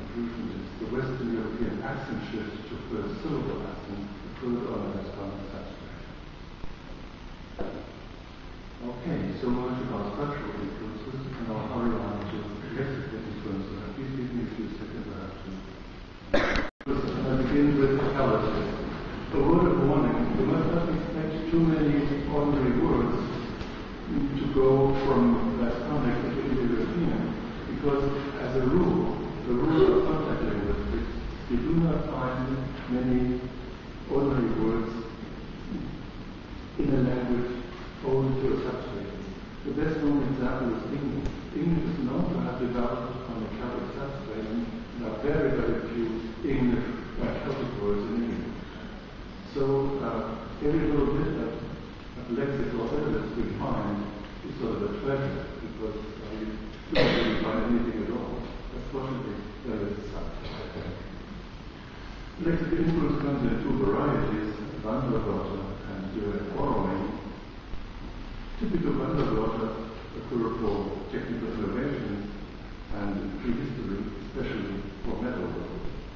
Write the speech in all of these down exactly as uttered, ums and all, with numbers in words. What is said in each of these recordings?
conclusion is the Western European accent shift to first syllable accent occurred on a Hispanic substrate. Okay, so much about structural influences, and I'll hurry on to lexical influences. And please give me a few seconds, I have to. I begin with locality. A word of warning: you must not expect too many ordinary words to go from Hispanic into Indo-European, because as a rule, the rule of contact linguistics, you do not find many ordinary words in a language owing to a substrate. The best known example is English. English is known to have developed on a Celtic substrate, and there are very, very few English uh, Celtic words in English. So uh, every little bit of, of lexical evidence we find is sort of a treasure, because uh, you don't really find anything at all. Unfortunately, there is some. Lexical influence comes in two varieties, Wanderwörter and direct borrowing. Typical Wanderwörter occur for technical innovations and prehistory, especially for metal work.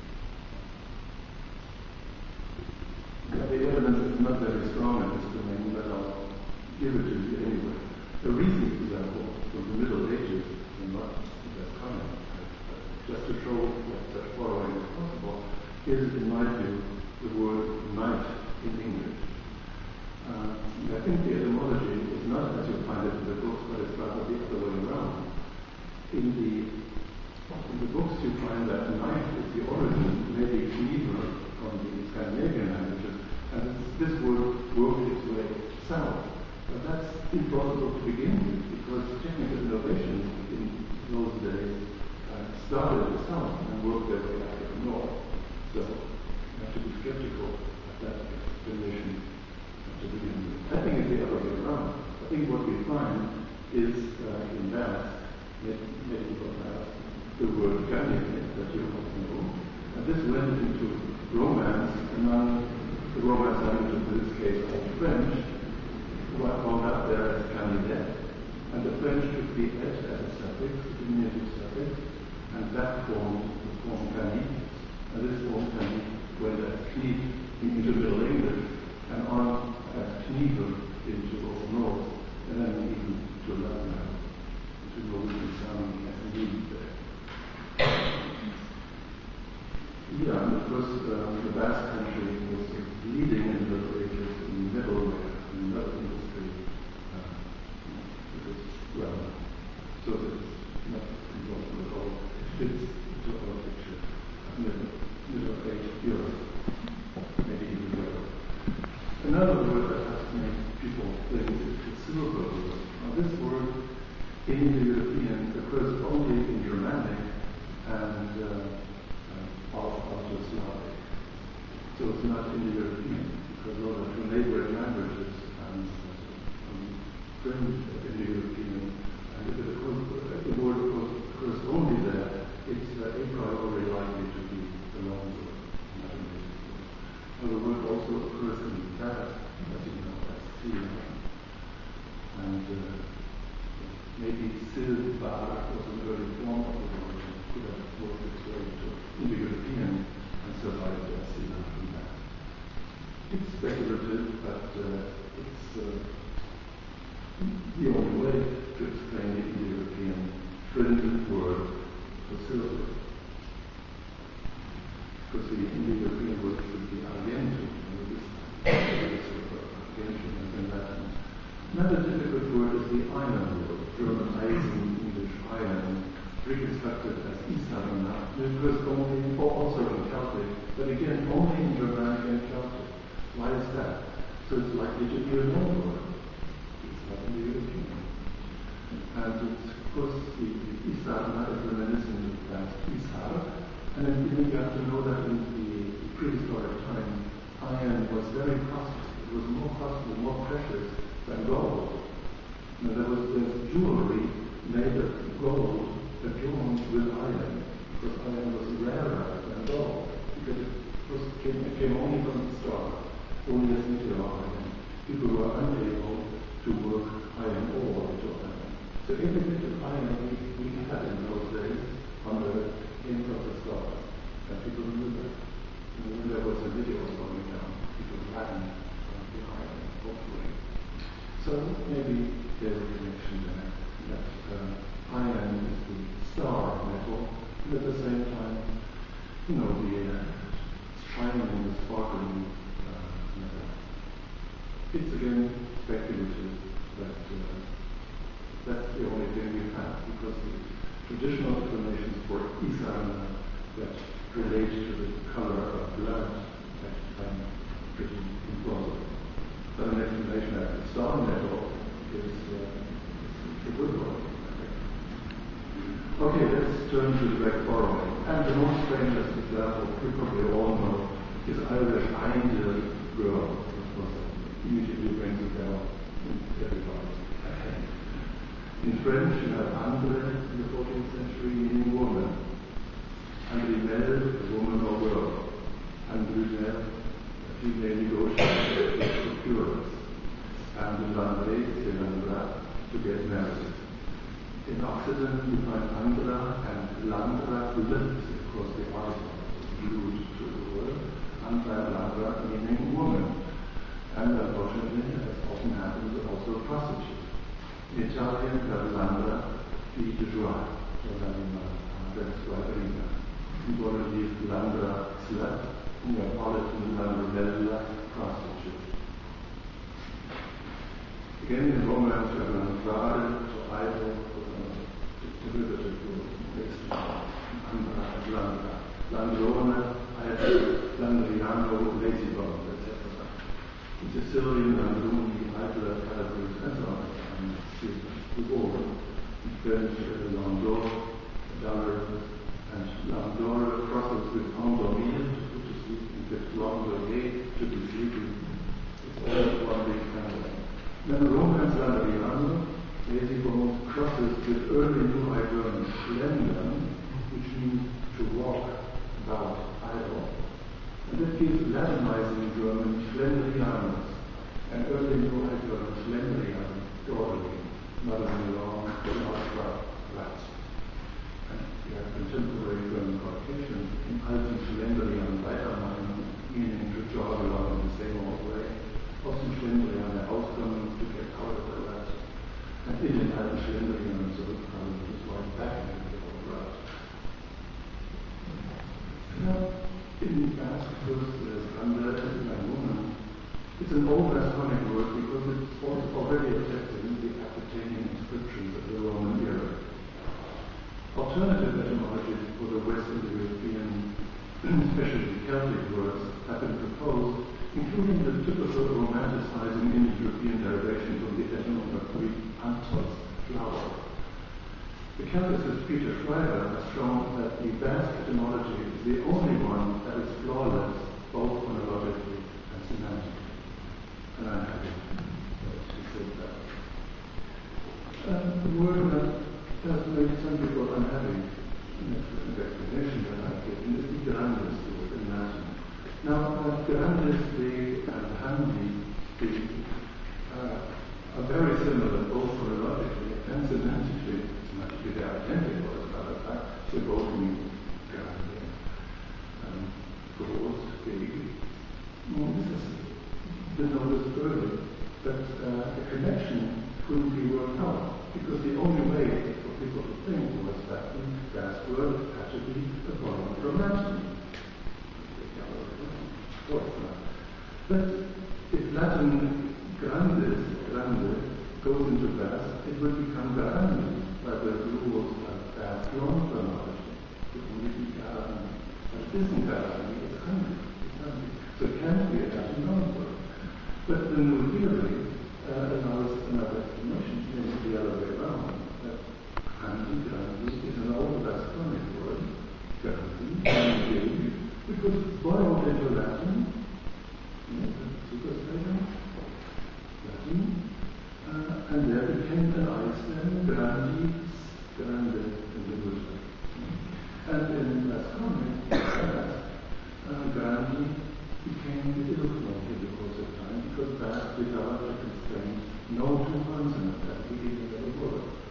The evidence is not very strong in this domain, but I'll give it to you anyway. A recent example from the Middle Ages, and not that common, just to show that such borrowing is possible, is, in my view, the word night in English. Uh, I think the etymology is not as you find it in the books, but it's rather the other way around. In the, in the books you find that night is the origin, maybe even from the Scandinavian languages, and this word worked its way south. But that's impossible to begin with, because technical innovations in those days uh, started in the south and worked their way up to the north. So you have to be skeptical of that explanation to begin with. I think it's the other way around. I think what we find is uh, in math, medieval math, the word Ganymede that you all know, and this went into Romance among the Romance languages, in this case called French, who are called out there as Ganymede, and the French took the S as a suffix, the diminutive suffix, and that formed the form Gany, and this form Gany went as Kniep into Middle English, and on as Knievel into Old North, and then even to Latin, to Norwegian sounding as Kniep there. Yeah, and of course, uh, the Basque country was leading in the Middle Ages in middleware, in metal industry. Uh, it was, well, so that it's not involved at all. It fits into our picture of middle, middle age Europe, maybe even Europe. Another word that has made people think is the silver word. Now, this word in Indo-European occurs only in Germanic and uh, also Slavic. So it's not Indo-European, because those are two neighboring languages and um, fringe Indo-European. And if it occurs, if the word occurs only there, it's uh, a priori likely to be the long word, not a native word. Now the word also occurs in Basque, as you know, that's Sia. And uh, maybe Silbar was an early form of the word, could have worked its way to Indo-European and survived as Sina from that. It's speculative, but uh, it's uh, the only way to explain the Indo-European trillion word for silver. Because the Indo-European word should be argentum, and this is argentum in Latin. Another difficult word is the iron word, German Eisen, English iron, reconstructed as Isarna, which was only, or also in Celtic, but again only in Germanic and Celtic. Why is that? So it's likely to be a known word. It's not in the European. And it's, of course, the, the Isarna is reminiscent of that Isar, and then you have to know that in the prehistoric time, iron was very costly. It was more costly, more precious than gold. Now, there was the jewelry made of gold adorned with iron, because iron was rarer than gold, because it, was, came, it came only from the star, only as meteor iron. People were unable to work iron ore into iron. So every bit of iron we, we had in those days on Earth came from the star. people knew that. And when there was a video going down, people ran from behind, hopefully. So maybe there's a connection there that uh, iron is the star metal, and at the same time, you know, the uh, shining and the sparkling uh, metal. It's again speculative, but uh, that's the only thing we have, because the traditional explanations for Isana that relate to the color of blood that find pretty implausible. But an explanation that the star metal is uh, a good one, I think. Okay, let's turn to direct borrowing. And the most famous example, you probably all know, is Irish Angel Girl, which was immediately brings a bell in everybody's head. In French, you have André in the fourteenth century, meaning woman. Andrimel, a woman or girl. Andrumel, a female negotiator, procurers. And Landre, Landra, to get married. In Occident, you find Andra and Landra, of course, the article glued to the word. Andra and Landra meaning woman. And unfortunately, as often happens, also prostitute. In Italian, you have Landra, fille de joie, that's Guadarina. In Bologna, Landra, slut. In Neapolitan, Landra, prostitute. Again, in Romance, you have Landrare, so idol, derivative word, Landra and Landra. Landrona, idol, Landriano, lazy bones, et cetera. In Sicilian, Landruni, idol, Calabrese, and so on. Before, in French, Landor, Dollar, and Landor crosses with Endormir, which is the longer gate to be sleeping. It's all one big family. Then Romance Landriano, lazy bones, crosses with early New High German Schlendern, which means to walk about idle. And that gives Latinizing German Schlendrianus, and early New High German Schlendrian, orderly, not as a long, but not flat. And you have contemporary German Caucasians in Alten Schlendrian Weitermachen, meaning to jog along in the same old way. Often Schlendrian, their auskommen to get out of the rut. And in den Alten Schlendrian zurückkommen, to slide back into the old rut. Now, in Basque, first there's Grande, my woman. It's an old Vasconic word because it's already accepting the Aquitanian inscriptions of the Roman era. Alternative etymologies for the Western European, especially Celtic words, have been proposed, including the typical romanticizing Indo-European derivation from the etymology of Greek anthos, flower. The Celticist Peter Schreiber has shown that the Basque etymology is the only one that is flawless, both phonologically and semantically. And I'm happy to say that. Uh, the word that does make some people unhappy, an explanation that I've given, is the grandis word in Latin. Now, uh, grandis, big, and handy, big, uh, are very similar both phonologically and semantically. Semantically, they're identical, as a matter of fact. They both mean grande, um, groß, big. Well, this is been noticed early, but uh, the connection couldn't be worked out, because the only way for people to think was that the Basque word had to be a borrowed from Latin. But if Latin grandis, grande, goes into Basque, it would become grande, by the rules of Basque long terminology. It would only be grande. But it isn't grande, it's handy. It's handy. So it can't be a Latin long word. But the new theory uh, allows another explanation, maybe the other way around, that handy, grandi is an old Vasconic word, grandi, grandi, because it's borrowed into Latin, superstition, Latin, uh, and there became an Iceland, grandi, grande, in the Buddha. And in Vasconic, uh, grandi became the illusion in the course of time, because Basque developed a constraint no two consonants at the beginning of the word.